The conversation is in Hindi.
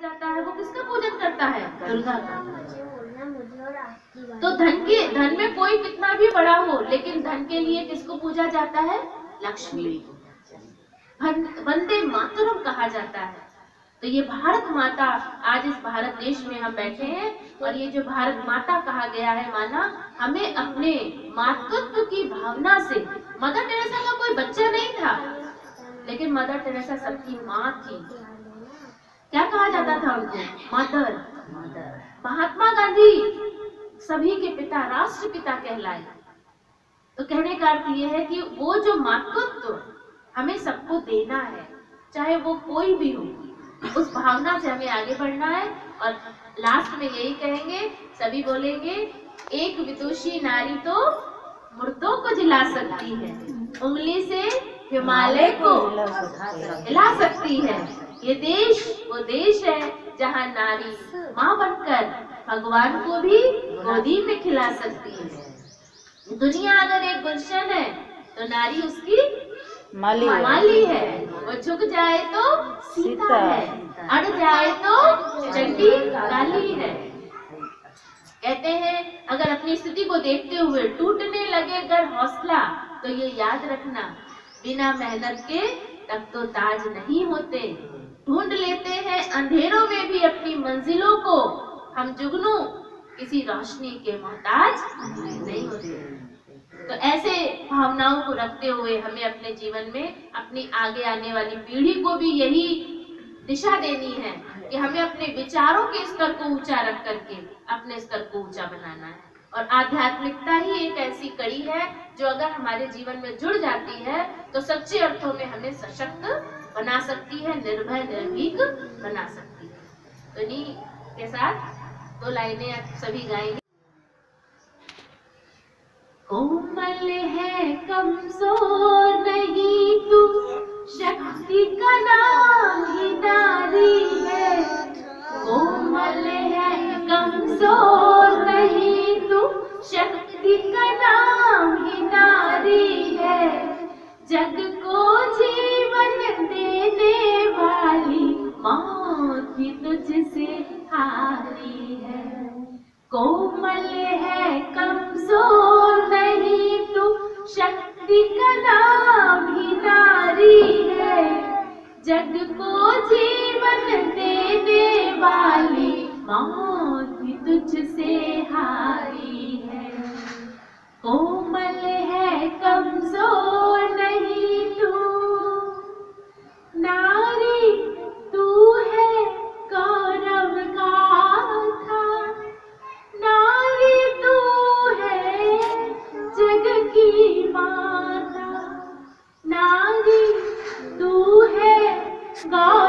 जाता है वो किसका पूजन करता है? दुर्गा का। तो धन में कोई कितना भी बड़ा हो, लेकिन धन के लिए किसको पूजा जाता है? लक्ष्मी को। वंदे मातरम कहा जाता है। तो ये भारत माता, आज इस भारत देश में हम बैठे हैं और ये जो भारत माता कहा गया है माना, हमें अपने मातृत्व की भावना से, मदर टेरेसा का कोई बच्चा नहीं था, लेकिन मदर टेरेसा सबकी माँ थी। क्या कहा जाता था उनको? मदर। महात्मा गांधी सभी के पिता, राष्ट्रपिता कहलाए। तो कहने का अर्थ ये है कि वो जो मातृत्व हमें सबको देना है, चाहे वो कोई भी हो, उस भावना से हमें आगे बढ़ना है। और लास्ट में यही कहेंगे, सभी बोलेंगे, एक विदुषी नारी तो मुर्दों को जिला सकती है, उंगली से हिमालय को हिला सकती है। ये देश वो देश है जहाँ नारी माँ बनकर भगवान को भी गोदी में खिला सकती है। दुनिया अगर एक गुलशन है तो नारी उसकी माली है। वो झुक जाए तो सीता है, अड़ जाए तो चंडी काली है। कहते हैं अगर अपनी स्थिति को देखते हुए टूटने लगे अगर हौसला, तो ये याद रखना, बिना मेहनत के तब तो ताज नहीं होते। ढूंढ लेते हैं अंधेरों में भी अपनी मंजिलों को, हम जुगनू किसी रोशनी के मोहताज नहीं होते। तो ऐसे भावनाओं को रखते हुए हमें अपने जीवन में अपनी आगे आने वाली पीढ़ी को भी यही दिशा देनी है कि हमें अपने विचारों के स्तर को ऊंचा रख करके अपने स्तर को ऊंचा बनाना है। और आध्यात्मिकता ही एक ऐसी कड़ी है जो अगर हमारे जीवन में जुड़ जाती है तो सच्चे अर्थों में हमें सशक्त बना सकती है, निर्भय निर्भीक बना सकती है। तो इन्हीं के साथ 2 लाइनें आप सभी गाएंगे। कोमल है कमजोर नहीं तू, शक्ति का नाम ही नारी है। कोमल है कमजोर नहीं तू, शक्ति का नाम ही नारी है। जग को जीवन देने वाली मौत भी तुझसे हारी है। कोमल है कमजोर नहीं तू, शक्ति का नाम ही नारी है। जग को जीवन देने वाली मौत भी तुझसे हारी है। कोमल है कमजोर नहीं तू, नारी तू है गौरव गाथा। नारी तू है जग की माता, नारी तू है गौरव